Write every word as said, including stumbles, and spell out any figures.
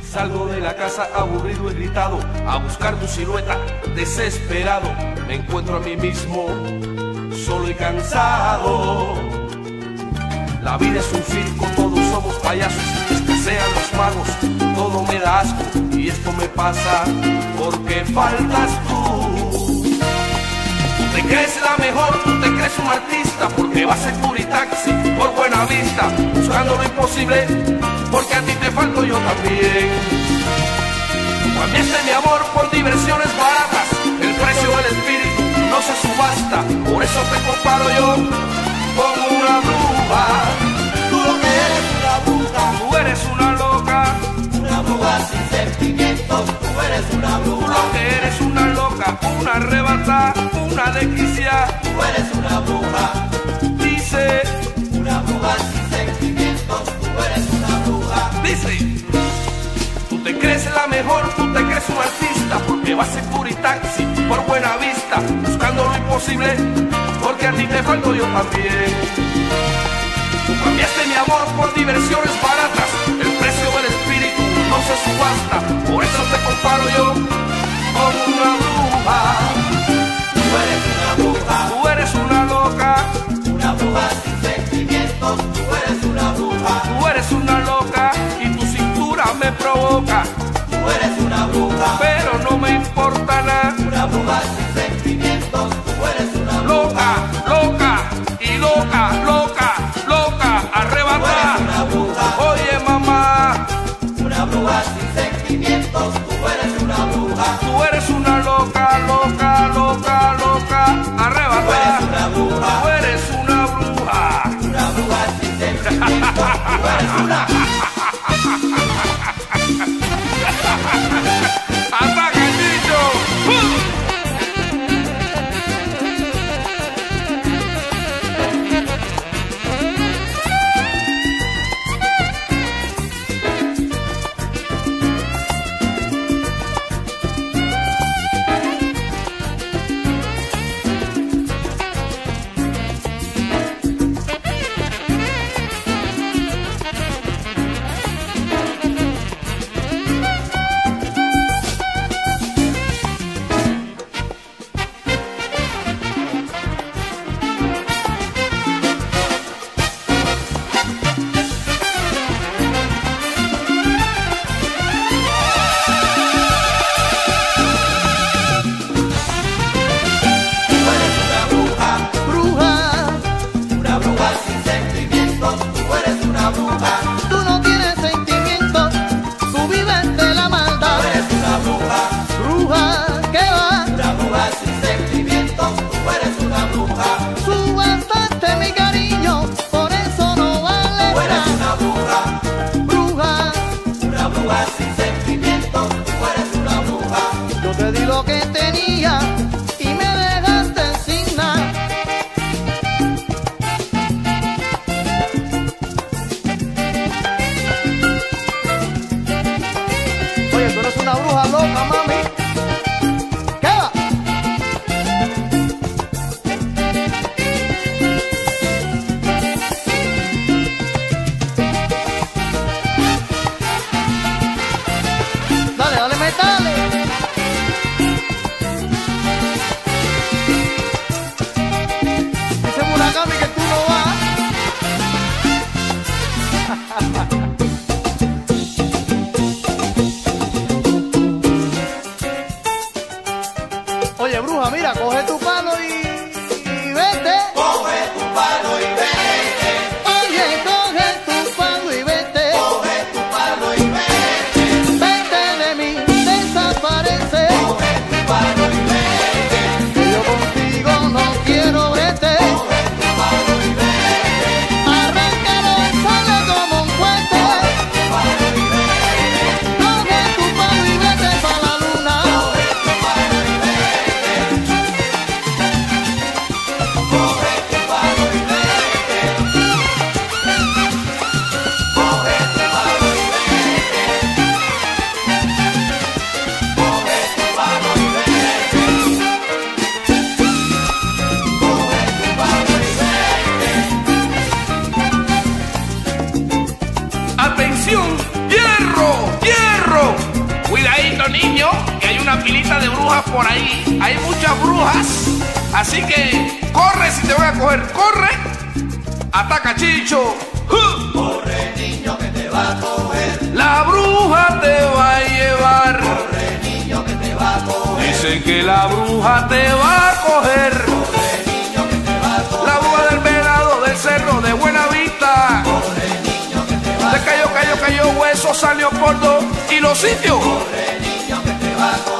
Salgo de la casa aburrido, irritado, a buscar tu silueta, desesperado. Me encuentro a mí mismo, solo y cansado. La vida es un circo, todos somos payasos, escasean los magos, todo me da asco. Y esto me pasa porque faltas tú. Tú te crees la mejor, tú te crees un artista, porque vas en Turitaxi por Buena Vista, buscando lo imposible, porque a ti te falto yo también. Tú cambiaste mi amor por diversiones baratas, el precio del espíritu no se subasta, por eso te comparo yo con una bruja. Tú lo que eres una bruja, tú eres una loca, una bruja sin sentimientos, tú eres una bruja. Tú lo que eres una loca, una arrebata, una desquiciada, tú eres una bruja. Dice, una bruja sin sentimientos, tú eres una bruja. Dice, tú te crees la mejor, tú te crees un artista, porque vas en Turitaxi por Buena Vista, buscando lo imposible, porque a ti te falto yo también. Tú cambiaste mi amor por diversiones baratas, el precio del espíritu no se subasta, por eso te comparo yo con una bruja. Tú eres una bruja, tú eres una loca, una bruja sin sentimientos, tú eres una bruja. Tú eres una loca y tu cintura me provoca, tú eres una bruja, pero no me importa nada. Una bruja sin sentimientos, tú eres una bruja. Loca, loca y loca, loca, loca, arrebatada. Tú eres una bruja. Oye mamá, una bruja sin sentimientos, tú eres una bruja. Tú eres una loca, loca, loca, loca, arrebatada. Tú eres una bruja. Tú eres una bruja. Una bruja sin sentimientos, tú eres una. ¡Ataca el bicho! ¡Uh! Oye, bruja, mira, coge tu palo y, y vete. Coge tu palo y vete. Oye, coge tu palo y vete. Coge tu palo y vete. Vete de mí, desaparece. Coge tu palo y vete. Que yo contigo no quiero vete. Coge tu palo y vete. Arráncalo y sale como un cohete. Coge tu palo y vete. Coge tu palo y vete pa' la luna. Coge tu palo y vete. canción. ¡Hierro! ¡Hierro! Cuidadito, niño, que hay una pilita de brujas por ahí. Hay muchas brujas. Así que corre si te voy a coger. ¡Corre! ¡Ataca, Chicho! ¡Uh! Corre, niño, que te va a coger. La bruja te va a llevar. Corre, niño, que te va a coger. Dicen que la bruja te va a coger. Corre, niño, que te va a coger. La bruja del venado del cerro de Buenavista. Corre, niño, que te va a Le cayó, cayó, cayó hueso, salió por dos y los sitios. Corre, niño, que te va a coger.